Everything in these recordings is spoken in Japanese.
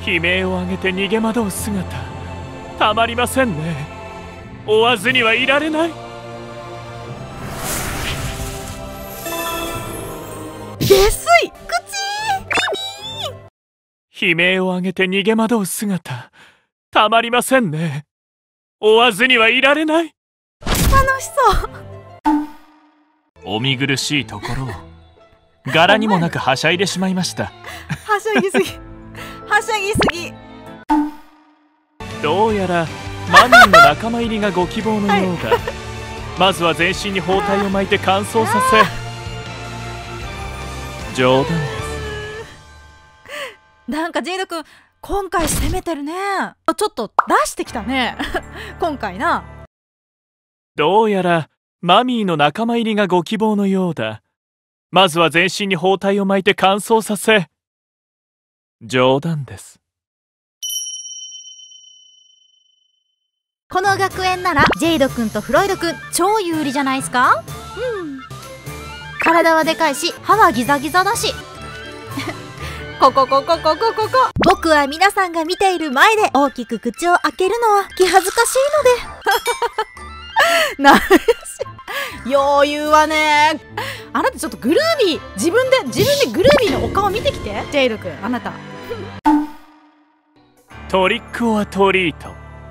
悲鳴を上げて逃げ惑う姿、たまりませんね。追わずにはいられない。 下水悲鳴を上げて逃げ惑う姿、たまりませんね。追わずにはいられない。 楽しそう。 お見苦しいところを柄にもなくはしゃいでしまいました。 はしゃぎすぎはしゃぎすぎ。 どうやらマミーの仲間入りがご希望のようだ。まずは全身に包帯を巻いて乾燥させ。冗談です。 なんかジェイド君今回攻めてるね。ちょっと出してきたね今回な。 どうやらマミーの仲間入りがご希望のようだ。まずは全身に包帯を巻いて乾燥させ。冗談です。 この学園ならジェイド君とフロイド君超有利じゃないですか。体はでかいし歯はギザギザだしここ僕は皆さんが見ている前で大きく口を開けるのは気恥ずかしいのでなん余裕はね。あなたちょっとグルービー自分でグルービーのお顔見てきて。ジェイド君あなたトリックオアトリート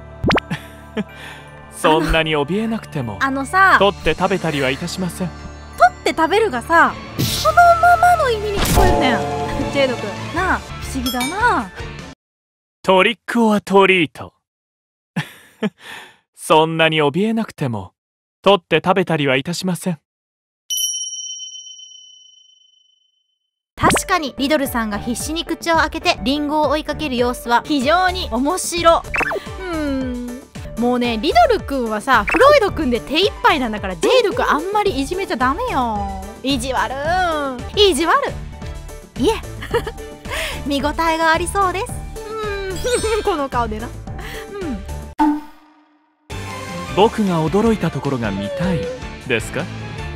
そんなに怯えなくてもさ、 取って食べたりはいたしません。 取って食べるがさそのままの意味に聞こえるねんジェイド君なあ。不思議だな。 トリックオアトリートそんなに怯えなくても取って食べたりはいたしません。 確かにリドルさんが必死に口を開けてリンゴを追いかける様子は非常に面白。もうねリドル君はさフロイド君で手一杯なんだから、ジェイド君あんまりいじめちゃダメよ。意地悪いえ見応えがありそうです。この顔でな。 僕が驚いたところが見たいですか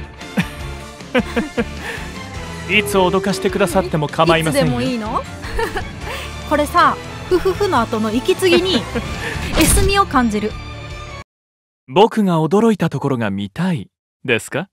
いつ脅かしてくださっても構いませんよ。 いつでもいいのこれさフフフの後の息継ぎにエスミを感じる。 僕が驚いたところが見たいですか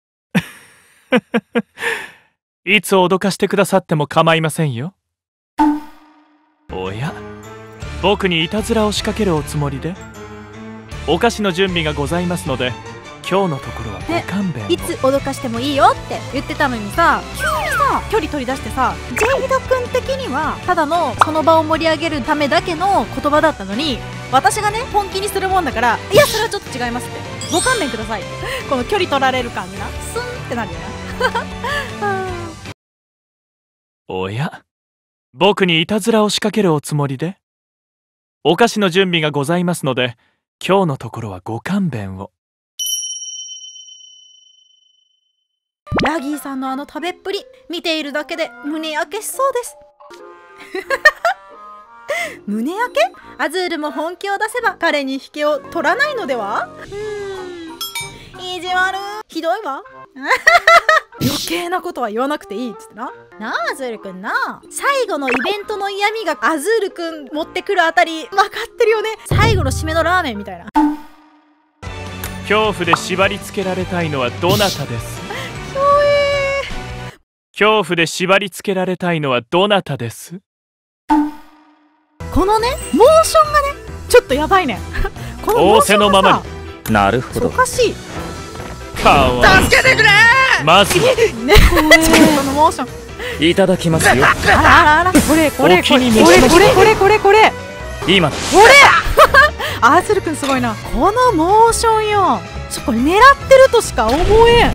いつ脅かしてくださっても構いませんよ。おや、僕にいたずらを仕掛けるおつもりで。お菓子の準備がございますので今日のところはご勘弁を。 いつ脅かしてもいいよって言ってたのにさ、急にさ距離取り出してさ、ジェイド君的にはただのその場を盛り上げるためだけの言葉だったのに、私がね本気にするもんだから、いやそれはちょっと違いますってご勘弁くださいこの距離取られる感じな、スンってなるよなおや、僕にいたずらを仕掛けるおつもりで。お菓子の準備がございますので今日のところはご勘弁を。 ラギーさんの食べっぷり見ているだけで胸焼けしそうです胸焼け？アズールも本気を出せば彼に引けを取らないのでは？意地悪ひどいわ余計なことは言わなくていいっつってな。なあアズールくんな、最後のイベントの嫌味がアズールくん持ってくるあたり分かってるよね。最後の締めのラーメンみたいな。 恐怖で縛り付けられたいのはどなたです？恐怖で縛り付けられたいのはどなたです？ このねモーションがねちょっとやばいねこのモーションがさ、 仰せのままに。なるほど。 おかしい。 かわいい。 助けてくれー。 まずはねこのモーションいただきますよ。 あらこれ今アースルくんすごいな。このモーションよ、これ狙ってるとしか思えん。